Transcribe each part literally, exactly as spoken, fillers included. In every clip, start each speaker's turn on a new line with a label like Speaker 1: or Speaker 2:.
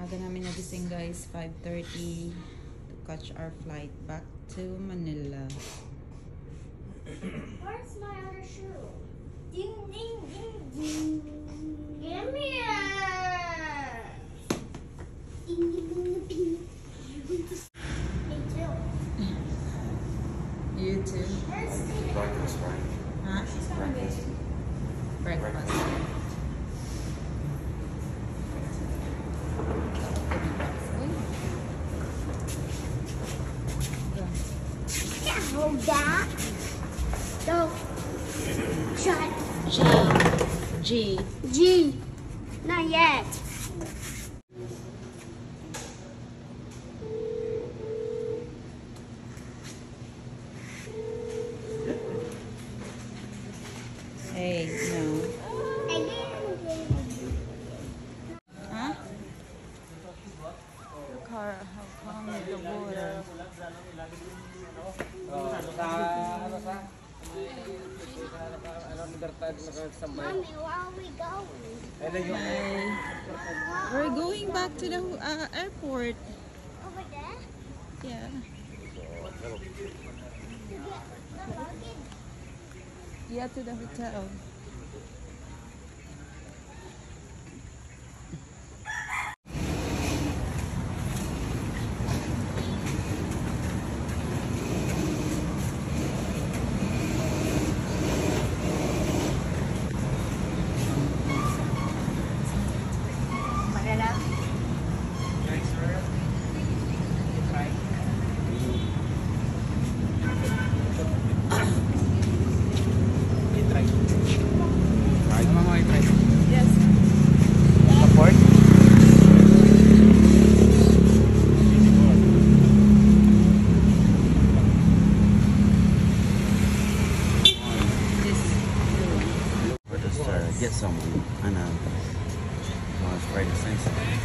Speaker 1: Aga namin nagising guys, five thirty to catch our flight back to Manila.
Speaker 2: Where's my other shoe? Ding ding ding ding. Give me it. Ding ding ding ding. Me too.
Speaker 1: You too?
Speaker 2: Where's the
Speaker 3: Breakfast, right?
Speaker 1: Huh?
Speaker 3: Breakfast.
Speaker 1: Breakfast.
Speaker 2: hold that? No. Shut.
Speaker 1: G. G.
Speaker 2: G. Not yet.
Speaker 1: Hey, no. Huh? The car, how come with the water?
Speaker 2: Mommy, where are we going?
Speaker 1: Hi. We're going back to the uh, airport.
Speaker 2: Over there?
Speaker 1: Yeah.
Speaker 2: To get the luggage?
Speaker 1: Yeah, to the hotel.
Speaker 3: Get some. I know. I was afraid to say something.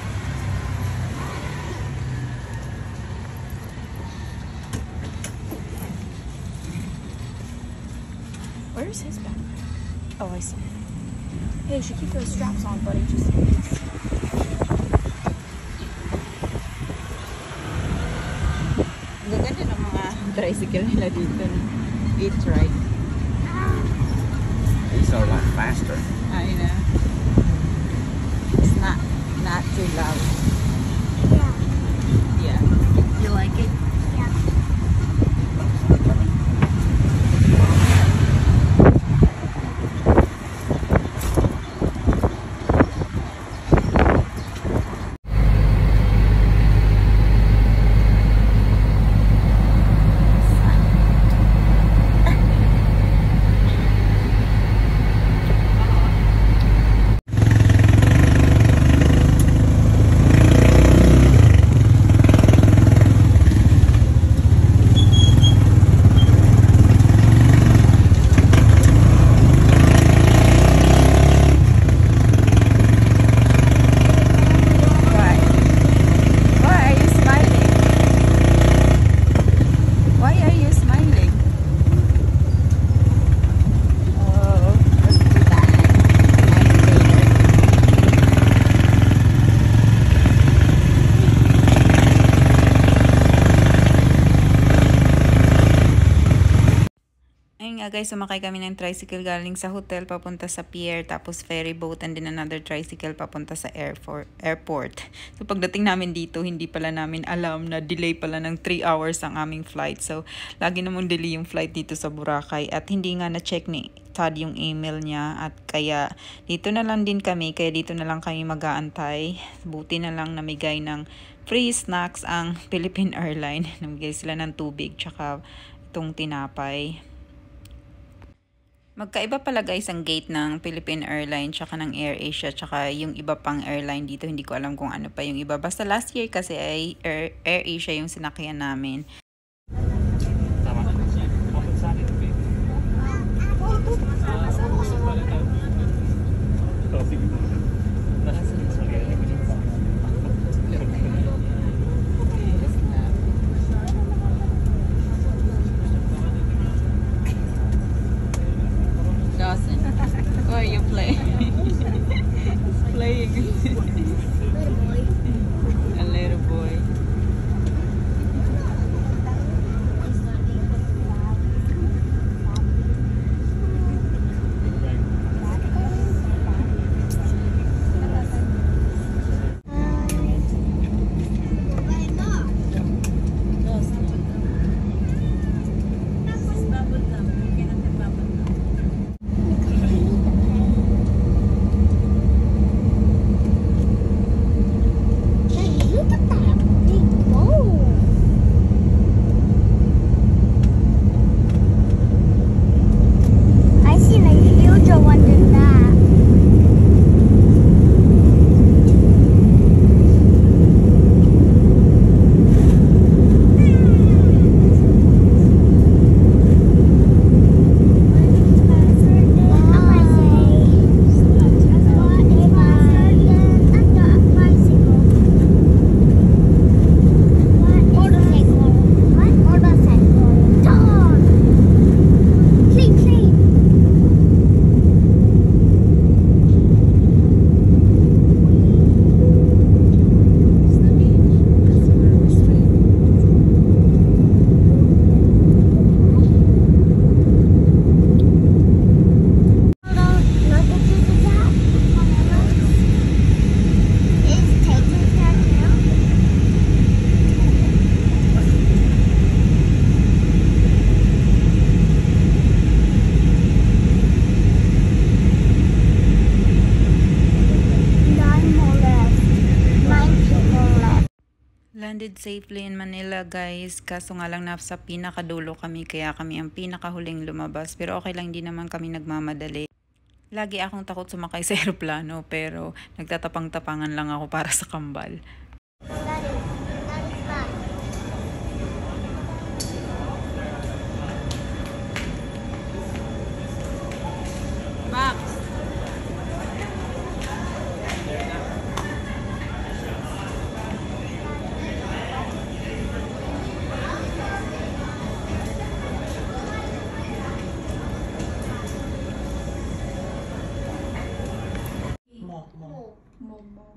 Speaker 4: Where's his bag? Oh, I see. Hey, you should keep those straps on, buddy, just in case.
Speaker 1: Ang gaganda ng mga tricycle nila dito. It's right.
Speaker 3: These are a lot faster.
Speaker 1: I know. It's not not too loud.
Speaker 2: Yeah.
Speaker 1: Yeah. You like it?
Speaker 2: Yeah.
Speaker 1: Guys, sumakay kami ng tricycle galing sa hotel papunta sa pier, tapos ferry boat, and then another tricycle papunta sa airport. airport. So pagdating namin dito, hindi pala namin alam na delay pala ng three hours ang aming flight. So lagi namang delay yung flight dito sa Boracay, at hindi nga na-check ni Todd yung email niya, at kaya dito na lang din kami, kaya dito na lang kami mag-aantay. Buti na lang namigay ng free snacks ang Philippine Airlines. Namigay sila ng tubig tsaka itong tinapay. Magkaiba pala guys ang gate ng Philippine Airlines tsaka ng AirAsia tsaka yung iba pang airline dito. Hindi ko alam kung ano pa yung iba. Basta last year kasi ay Air, AirAsia yung sinakyan namin. Why are you playing? Playing.
Speaker 2: Little boy.
Speaker 1: Landed safely in Manila guys, kaso nga lang nasa pinakadulo kami kaya kami ang pinakahuling lumabas. Pero okay lang, di naman kami nagmamadali. Lagi akong takot sumakay sa eroplano pero nagtatapang-tapangan lang ako para sa kambal.
Speaker 2: That is, that is fun.
Speaker 1: Max!
Speaker 4: Momo.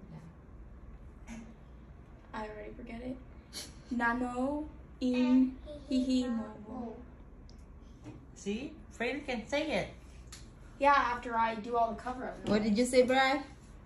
Speaker 4: I already forget it. Nano in hihi momo.
Speaker 5: See? Freda can say it.
Speaker 4: Yeah, after I do all the cover up.
Speaker 1: What did you say, Brad?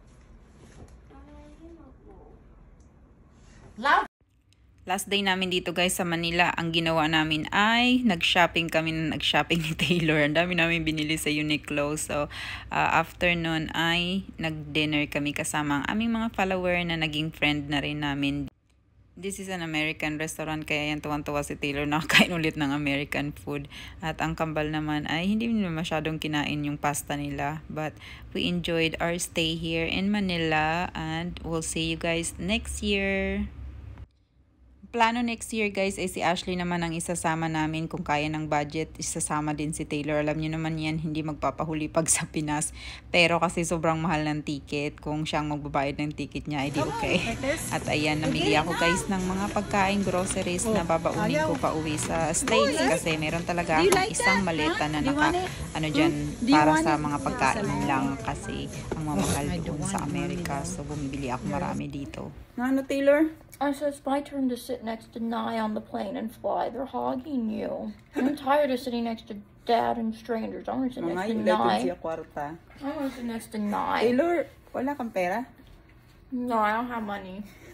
Speaker 5: Loud.
Speaker 1: Last day namin dito guys sa Manila, ang ginawa namin ay nag-shopping kami, nag-shopping ni Taylor. Ang dami namin binili sa Uniqlo. So, uh, after nun ay nag-dinner kami kasama ang aming mga follower na naging friend na rin namin. This is an American restaurant kaya yan tuwan-tuwa si Taylor, nakakain ulit ng American food. At ang kambal naman ay hindi nila masyadong kinain yung pasta nila. But we enjoyed our stay here in Manila and we'll see you guys next year. Plano next year guys ay si Ashley naman ang isasama namin kung kaya ng budget. Isasama din si Taylor. Alam niyo naman yan, hindi magpapahuli pag sa Pinas. Pero kasi sobrang mahal ng ticket. Kung siyang magbabayad ng ticket niya, ay di okay. At ayan, namili ako guys ng mga pagkain, groceries na babaunin ko pa uwi sa States. Kasi meron talaga akong isang maleta na naka, ano dyan, para sa mga pagkain lang. Kasi ang mamahal doon sa Amerika. So bumibili ako marami dito. Ano Taylor?
Speaker 4: I said it's my turn to sit next to Nye on the plane and fly. They're hogging you. I'm tired of sitting next to Dad and strangers. I want to sit next to Nye.
Speaker 1: kwarta.
Speaker 4: I want to sit next to Nye.
Speaker 1: Taylor, wala kang pera?
Speaker 4: No, I don't have money.